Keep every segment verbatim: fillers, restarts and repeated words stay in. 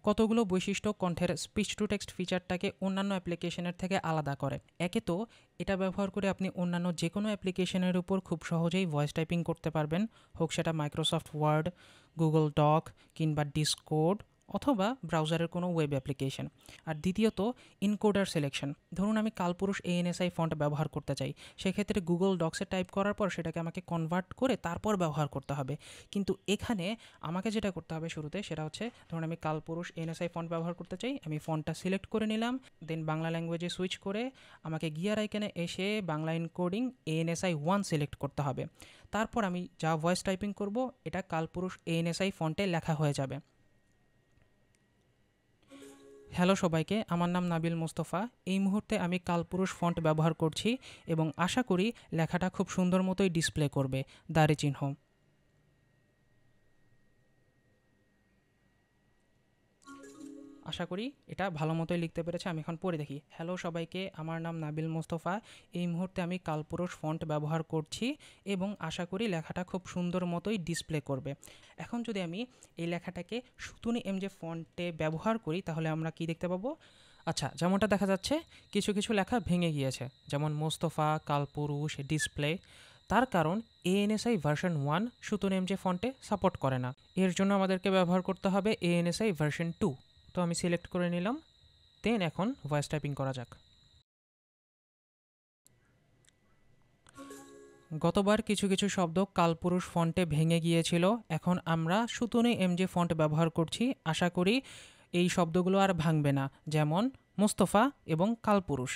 কতগুলো বৈশিষ্ট্য কণ্ঠের স্পিচ টু টেক্সট ফিচারটাকে অন্যান্য অ্যাপ্লিকেশনের থেকে আলাদা করে। একে তো এটা ব্যবহার করে আপনি অন্যান্য যে কোনো অ্যাপ্লিকেশনের উপর খুব সহজেই ভয়েস টাইপিং করতে পারবেন, হোক সেটা মাইক্রোসফট ওয়ার্ড, গুগল ডক কিংবা ডিসকোড অথবা ব্রাউজারের কোনো ওয়েব অ্যাপ্লিকেশন। আর দ্বিতীয়ত ইনকোডার সিলেকশন। ধরুন আমি কালপুরুষ এএনএসআই ফন্ট ব্যবহার করতে চাই, সেক্ষেত্রে গুগল ডক্সে টাইপ করার পর সেটাকে আমাকে কনভার্ট করে তারপর ব্যবহার করতে হবে। কিন্তু এখানে আমাকে যেটা করতে হবে শুরুতে সেটা হচ্ছে, ধরুন আমি কালপুরুষ এএনএসআই ফন্ট ব্যবহার করতে চাই, আমি ফন্টটা সিলেক্ট করে নিলাম, দেন বাংলা ল্যাঙ্গুয়েজে সুইচ করে আমাকে গিয়ার আইকনে এসে Bangla encoding ANSI one select করতে হবে। তারপর আমি যা ভয়েস টাইপিং করব এটা কালপুরুষ এএনএসআই ফন্টে লেখা হয়ে যাবে। হ্যালো সবাইকে, আমার নাম নাবিল মোস্তফা। এই মুহূর্তে আমি কালপুরুষ ফন্ট ব্যবহার করছি এবং আশা করি লেখাটা খুব সুন্দর মতোই ডিসপ্লে করবে দাড়ি চিহ্ন। আশা করি এটা ভালো মতোই লিখতে পেরেছে। আমি এখন পড়ে দেখি। হ্যালো সবাইকে, আমার নাম নাবিল মোস্তফা। এই মুহূর্তে আমি কালপুরুষ ফন্ট ব্যবহার করছি এবং আশা করি লেখাটা খুব সুন্দর মতোই ডিসপ্লে করবে। এখন যদি আমি এই লেখাটাকে সুতুনি এমজে ফন্টে ব্যবহার করি তাহলে আমরা কি দেখতে পাবো? আচ্ছা, যেমনটা দেখা যাচ্ছে কিছু কিছু লেখা ভেঙে গিয়েছে, যেমন মোস্তফা, কালপুরুষ, ডিসপ্লে। তার কারণ ANSI version one Sutonny MJ ফন্টে সাপোর্ট করে না। এর জন্য আমাদেরকে ব্যবহার করতে হবে এএনএসআই ভার্সন টু। তো আমি সিলেক্ট করে নিলাম, দেন এখন ভয়েস টাইপিং করা যাক। গতবার কিছু কিছু শব্দ কালপুরুষ ফন্টে ভেঙে গিয়েছিল, এখন আমরা সুতুনি এমজে ফন্ট ব্যবহার করছি। আশা করি এই শব্দগুলো আর ভাঙবে না, যেমন মোস্তফা এবং কালপুরুষ।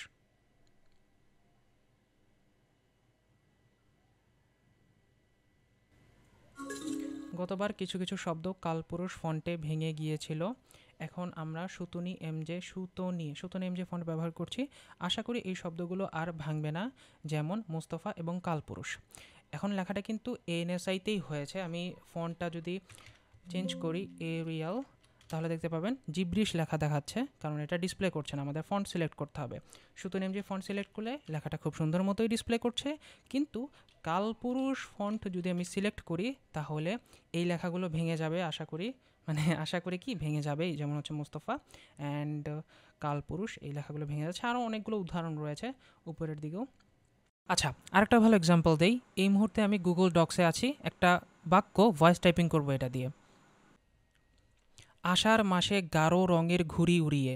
গতবার কিছু কিছু শব্দ কালপুরুষ ফন্টে ভেঙে গিয়েছিল, এখন আমরা সুতুনি এমজে সুতনি সুতুনি এমজে ফন্ট ব্যবহার করছি। আশা করি এই শব্দগুলো আর ভাঙবে না, যেমন মোস্তফা এবং কালপুরুষ। এখন লেখাটা কিন্তু এএনএসআইতেই হয়েছে। আমি ফন্টটা যদি চেঞ্জ করি এরিয়াল, তাহলে দেখতে পাবেন জিব্রিশ লেখা দেখাচ্ছে, কারণ এটা ডিসপ্লে করছে না। আমাদের ফন্ট সিলেক্ট করতে হবে। সুতুনি এমজে ফন্ট সিলেক্ট করলে লেখাটা খুব সুন্দর মতোই ডিসপ্লে করছে, কিন্তু কালপুরুষ ফন্ট যদি আমি সিলেক্ট করি তাহলে এই লেখাগুলো ভেঙে যাবে। আশা করি মানে আশা করি কি ভেঙে যাবে, যেমন হচ্ছে মোস্তফা অ্যান্ড কালপুরুষ, এই লেখাগুলো ভেঙে যাচ্ছে। আরও অনেকগুলো উদাহরণ রয়েছে উপরের দিকেও। আচ্ছা, আরেকটা ভালো এক্সাম্পল দেই। এই মুহূর্তে আমি গুগল ডক্সে আছি, একটা বাক্য ভয়েস টাইপিং করব এটা দিয়ে। আষাঢ় মাসে গাঢ় রঙের ঘুড়ি উড়িয়ে।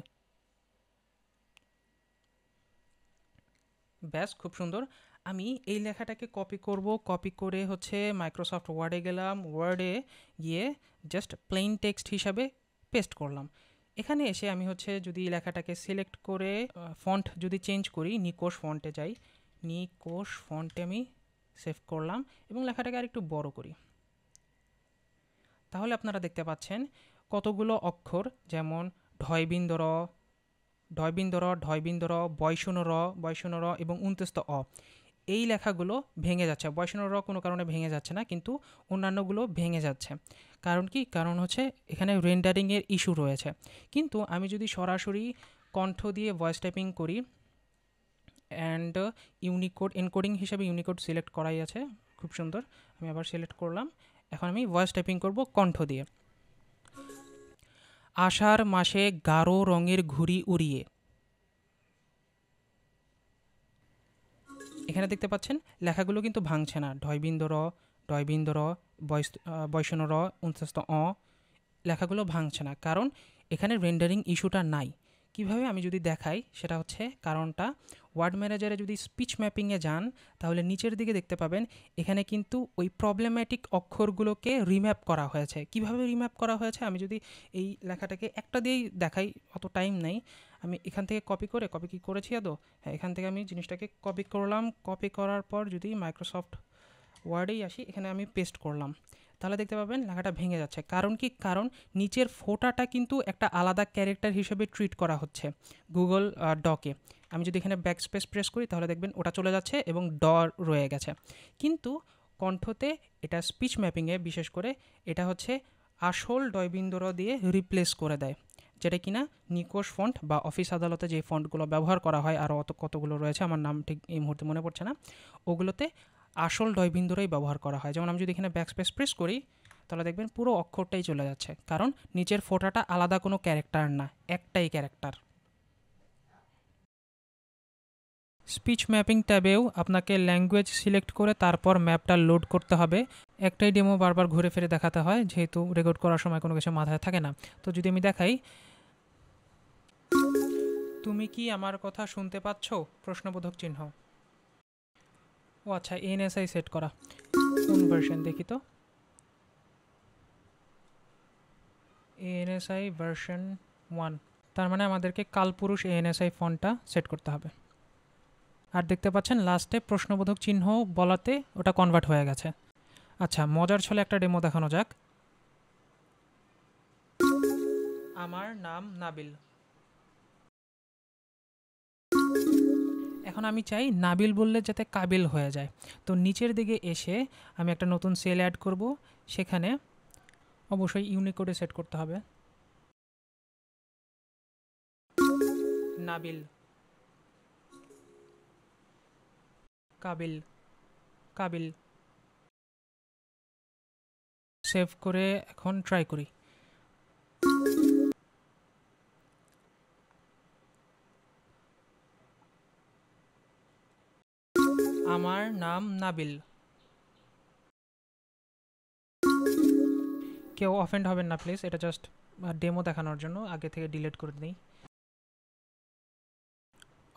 ব্যাস, খুব সুন্দর। আমি এই লেখাটাকে কপি করব, কপি করে হচ্ছে মাইক্রোসফট ওয়ার্ডে গেলাম, ওয়ার্ডে গিয়ে জাস্ট প্লেন টেক্সট হিসাবে পেস্ট করলাম। এখানে এসে আমি হচ্ছে যদি লেখাটাকে সিলেক্ট করে ফন্ট যদি চেঞ্জ করি, নিকোশ ফন্টে যাই, নিকোশ ফন্টে আমি সেভ করলাম এবং লেখাটাকে আর একটু বড় করি, তাহলে আপনারা দেখতে পাচ্ছেন কতগুলো অক্ষর, যেমন ঢয়বিন্দর, ঢয়বিন্দর, ঢয়বিন্দর, বয়শূন্য র, বয়শূন্য র এবং উনত্রিশত অ, এই লেখাগুলো ভেঙে যাচ্ছে। বয়শূন্য র কোনো কারণে ভেঙে যাচ্ছে না, কিন্তু অন্যান্যগুলো ভেঙে যাচ্ছে। কারণ কি? কারণ হচ্ছে এখানে রেন্ডারিংয়ের ইস্যু রয়েছে। কিন্তু আমি যদি সরাসরি কণ্ঠ দিয়ে ভয়েস টাইপিং করি, অ্যান্ড ইউনিকোড এনকোডিং হিসেবে ইউনিকোড সিলেক্ট করাই আছে, খুব সুন্দর। আমি আবার সিলেক্ট করলাম, এখন আমি ভয়েস টাইপিং করব কণ্ঠ দিয়ে। আষাঢ় মাসে গাঢ় রঙের ঘুড়ি উড়িয়ে। এখানে দেখতে পাচ্ছেন লেখাগুলো কিন্তু ভাঙছে না। ঢয়বিন্দর, ঢয়বিন্দর, বয়শূন্য র, উনত্রিশত অ, লেখাগুলো ভাঙছে না, কারণ এখানে রেন্ডারিং ইস্যুটা নাই। কিভাবে আমি যদি দেখাই সেটা হচ্ছে কারণটা, ওয়ার্ড ম্যানেজারে যদি স্পিচ ম্যাপিংয়ে যান তাহলে নিচের দিকে দেখতে পাবেন এখানে কিন্তু ওই প্রবলেম্যাটিক অক্ষরগুলোকে রিম্যাপ করা হয়েছে। কিভাবে রিম্যাপ করা হয়েছে আমি যদি এই লেখাটাকে একটা দিয়েই দেখাই, অত টাইম নেই। আমি এখান থেকে কপি করে, কপি কি করেছি আদৌ? হ্যাঁ, এখান থেকে আমি জিনিসটাকে কপি করলাম। কপি করার পর যদি মাইক্রোসফট ওয়ার্ডেই আসি, এখানে আমি পেস্ট করলাম, তাহলে দেখতে পাবেন লেখাটা ভেঙে যাচ্ছে। কারণ কি? কারণ নিচের ফোঁটাটা কিন্তু একটা আলাদা ক্যারেক্টার হিসেবে ট্রিট করা হচ্ছে গুগল ডকে। আমি যদি এখানে ব্যাক স্পেস প্রেস করি তাহলে দেখবেন ওটা চলে যাচ্ছে এবং ড রয়ে গেছে। কিন্তু কণ্ঠতে এটা স্পিচ ম্যাপিংয়ে বিশেষ করে এটা হচ্ছে আসল ডয়বিন্দর দিয়ে রিপ্লেস করে দেয়, যেটা কিনা নিকোশ ফন্ট বা অফিস আদালতে যে ফন্টগুলো ব্যবহার করা হয়, আরও অত কতগুলো রয়েছে, আমার নাম ঠিক এই মুহূর্তে মনে পড়ছে না, ওগুলোতে আসল ডয়বিন্দুরাই ব্যবহার করা হয়। যেমন আমি যদি এখানে ব্যাকস্পেস প্রেস করি তাহলে দেখবেন পুরো অক্ষরটাই চলে যাচ্ছে, কারণ নিচের ফোঁটাটা আলাদা কোনো ক্যারেক্টার না, একটাই ক্যারেক্টার। স্পিচ ম্যাপিং ট্যাবেও আপনাকে ল্যাঙ্গুয়েজ সিলেক্ট করে তারপর ম্যাপটা লোড করতে হবে। একটাই ডেমো বারবার ঘুরে ফিরে দেখাতে হয়, যেহেতু রেকর্ড করার সময় কোনো কিছু মাথায় থাকে না। তো যদি আমি দেখাই, তুমি কি আমার কথা শুনতে পাচ্ছ, প্রশ্নবোধক চিহ্ন। ও আচ্ছা, এনএসআই সেট করা, কোন ভার্সন দেখি তো। এএনএসআই ভার্সন ওয়ান, তার মানে আমাদেরকে কালপুরুষ এএনএসআই ফন্টটা সেট করতে হবে। আর দেখতে পাচ্ছেন লাস্টে প্রশ্নবোধক চিহ্ন বলাতে ওটা কনভার্ট হয়ে গেছে। আচ্ছা, মজার ছলে একটা ডেমো দেখানো যাক। আমার নাম নাবিল। এখন আমি চাই নাবিল বললে যাতে কাবিল হয়ে যায়। তো নিচের দিকে এসে আমি একটা নতুন সেল অ্যাড করব, সেখানে অবশ্যই ইউনিকোডে সেট করতে হবে নাবিল কাবিল কাবিল। সেভ করে এখন ট্রাই করি। আমার নাম নাবিল। কেউ অফেন্ড হবেন না প্লিজ, এটা জাস্ট ডেমো দেখানোর জন্য, আগে থেকে ডিলিট করে দিই।